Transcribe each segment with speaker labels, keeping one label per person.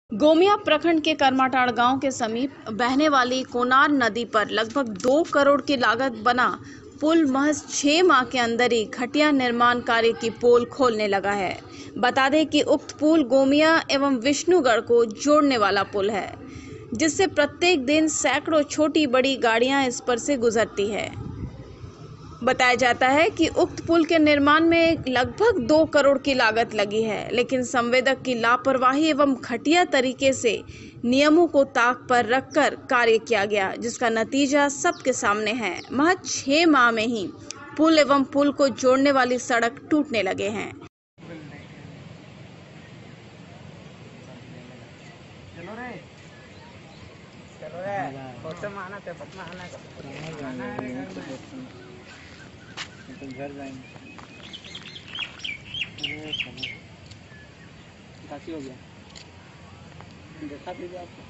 Speaker 1: गोमिया प्रखंड के करमाटाड़ गांव के समीप बहने वाली कोनार नदी पर लगभग 2 करोड़ की लागत बना पुल महज 6 माह के अंदर ही घटिया निर्माण कार्य की पोल खोलने लगा है। बता दें कि उक्त पुल गोमिया एवं विष्णुगढ़ को जोड़ने वाला पुल है, जिससे प्रत्येक दिन सैकड़ों छोटी बड़ी गाड़ियां इस पर से गुजरती है। बताया जाता है कि उक्त पुल के निर्माण में लगभग 2 करोड़ की लागत लगी है, लेकिन संवेदक की लापरवाही एवं घटिया तरीके से नियमों को ताक पर रखकर कार्य किया गया, जिसका नतीजा सबके सामने है। महज 6 माह में ही पुल एवं पुल को जोड़ने वाली सड़क टूटने लगे हैं।
Speaker 2: घर जाएंगे। काशी हो गया, देखा दीजिए आपको।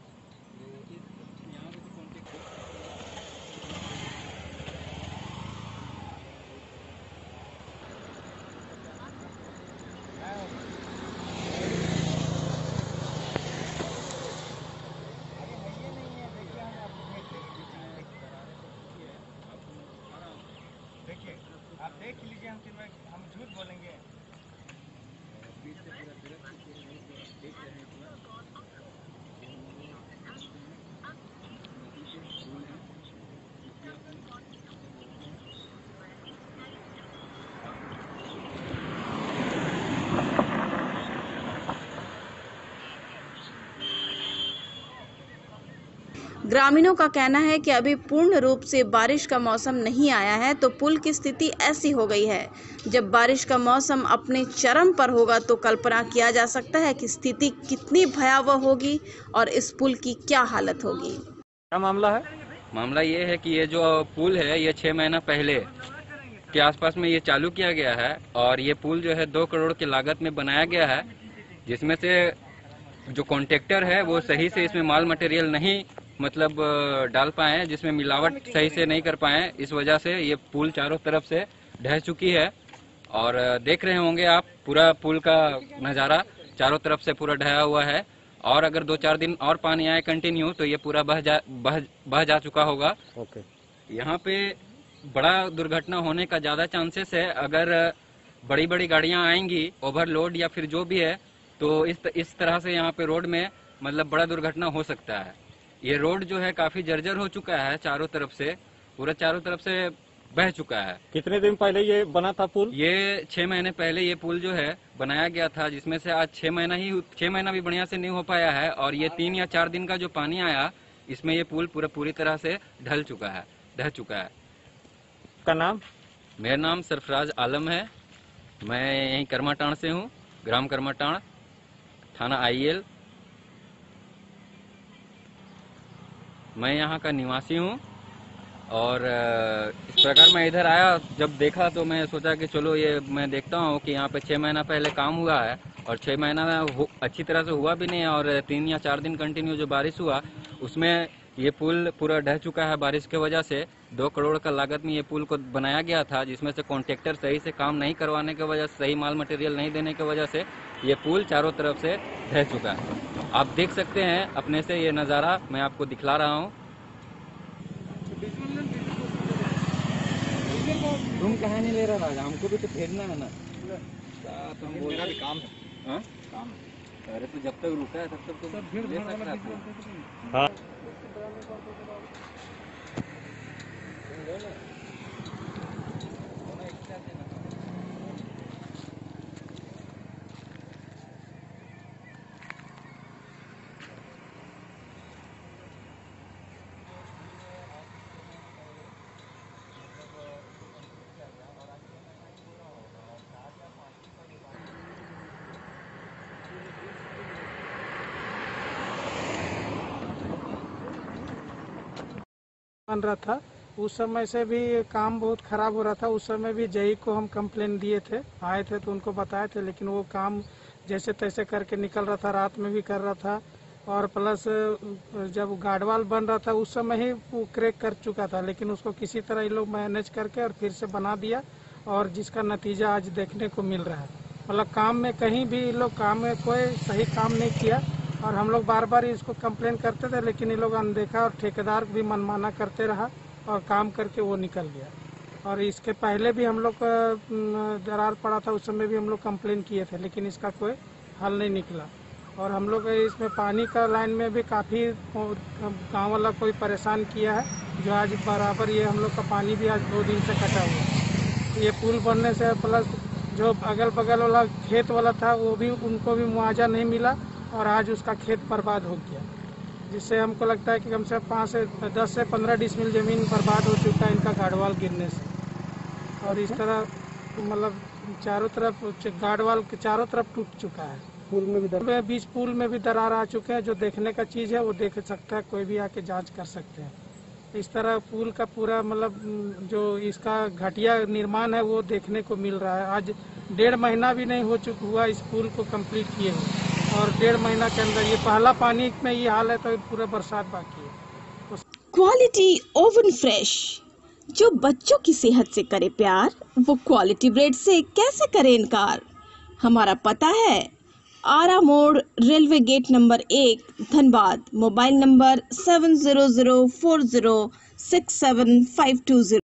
Speaker 3: देखिए, आप देख लीजिए, हम झूठ बोलेंगे।
Speaker 1: ग्रामीणों का कहना है कि अभी पूर्ण रूप से बारिश का मौसम नहीं आया है, तो पुल की स्थिति ऐसी हो गई है। जब बारिश का मौसम अपने चरम पर होगा तो कल्पना किया जा सकता है कि स्थिति कितनी भयावह होगी और इस पुल की क्या हालत होगी।
Speaker 2: क्या मामला है?
Speaker 4: मामला ये है कि ये जो पुल है ये 6 महीना पहले के आसपास में ये चालू किया गया है और ये पुल जो है 2 करोड़ की लागत में बनाया गया है, जिसमें से जो कॉन्ट्रैक्टर है वो सही से इसमें माल मटेरियल नहीं डाल पाए, जिसमें मिलावट सही से नहीं कर पाए। इस वजह से ये पुल चारों तरफ से ढह चुकी है और देख रहे होंगे आप पूरा पुल का नज़ारा चारों तरफ से पूरा ढहा हुआ है। और अगर 2-4 दिन और पानी आए कंटिन्यू तो ये पूरा बह जा चुका होगा।
Speaker 2: ओके।
Speaker 4: यहाँ पे बड़ा दुर्घटना होने का ज्यादा चांसेस है। अगर बड़ी बड़ी गाड़ियां आएंगी ओवरलोड या फिर जो भी है, तो इस तरह से यहाँ पे रोड में बड़ा दुर्घटना हो सकता है। ये रोड जो है काफी जर्जर हो चुका है, चारों तरफ से पूरा चारों तरफ से बह चुका है।
Speaker 2: कितने दिन पहले ये बना था पुल?
Speaker 4: ये 6 महीने पहले ये पुल जो है बनाया गया था, जिसमें से आज 6 महीना भी बढ़िया से नहीं हो पाया है। और ये 3 या 4 दिन का जो पानी आया, इसमें ये पुल पूरी तरह से ढह चुका है।
Speaker 2: का नाम?
Speaker 4: मेरा नाम सरफराज आलम है। मैं यहीं करमाटाड़ से हूँ, ग्राम करमाटाड़, थाना IL। मैं यहाँ का निवासी हूँ और इस प्रकार मैं इधर आया, जब देखा तो मैं सोचा कि चलो ये मैं देखता हूँ कि यहाँ पे 6 महीना पहले काम हुआ है और 6 महीना में अच्छी तरह से हुआ भी नहीं है। और 3 या 4 दिन कंटिन्यू जो बारिश हुआ उसमें ये पुल पूरा ढह चुका है बारिश की वजह से। 2 करोड़ का लागत में ये पुल को बनाया गया था, जिसमें से कॉन्ट्रैक्टर सही से काम नहीं करवाने की वजह से, सही माल मटेरियल नहीं देने की वजह से ये पुल चारों तरफ से ढह चुका है। आप देख सकते हैं अपने से, ये नज़ारा मैं आपको दिखला रहा हूँ। तुम कहाँ नहीं ले रहा राजा, हमको भी तो भेजना है ना।
Speaker 3: मेरा भी काम है।
Speaker 4: हाँ? काम है। अरे तो जब तक रुका है तब तक तो ले सकता है।
Speaker 2: हाँ।
Speaker 5: बन रहा था, उस समय से भी काम बहुत खराब हो रहा था। उस समय भी JE को हम कंप्लेन दिए थे, आए थे तो उनको बताए थे, लेकिन वो काम जैसे तैसे करके निकल रहा था, रात में भी कर रहा था। और प्लस जब गार्डवाल बन रहा था उस समय ही वो क्रैक कर चुका था, लेकिन उसको किसी तरह ये लोग मैनेज करके और फिर से बना दिया, और जिसका नतीजा आज देखने को मिल रहा है। मतलब काम में कहीं भी लोग काम में कोई सही काम नहीं किया। और हम लोग बार बार इसको कंप्लेन करते थे, लेकिन ये लोग अनदेखा और ठेकेदार भी मनमाना करते रहा और काम करके वो निकल गया। और इसके पहले भी हम लोग दरार पड़ा था, उस समय भी हम लोग कंप्लेन किए थे, लेकिन इसका कोई हल नहीं निकला। और हम लोग इसमें पानी का लाइन में भी काफ़ी गाँव वाला कोई परेशान किया है, जो आज बराबर ये हम लोग का पानी भी आज 2 दिन से कटा हुआ है। ये पुल बनने से प्लस जो अगल बगल वाला खेत वाला था वो भी, उनको भी मुआवजा नहीं मिला और आज उसका खेत बर्बाद हो गया, जिससे हमको लगता है कि कम से कम 10 से 15 डिसमिल ज़मीन बर्बाद हो चुका है इनका गार्डवाल गिरने से। और इस तरह मतलब चारों तरफ गार्डवाल के चारों तरफ टूट चुका है।
Speaker 2: पुल में भी
Speaker 5: बीच पुल में भी दरार आ चुके हैं। जो देखने का चीज़ है वो देख सकता है, कोई भी आके जांच कर सकते हैं। इस तरह पुल का पूरा मतलब जो इसका घटिया निर्माण है वो देखने को मिल रहा है। आज 1.5 महीना भी नहीं हुआ इस पुल को कंप्लीट किए हुए, और 1.5 महीना के अंदर ये पहला पानी में ये हाल है, तो पूरा बरसात बाकी है।
Speaker 1: क्वालिटी ओवन फ्रेश, जो बच्चों की सेहत से करे प्यार, वो क्वालिटी ब्रेड से कैसे करे इनकार। हमारा पता है आरा मोड़, railway gate number 1, Dhanbad. Mobile number 7004067520।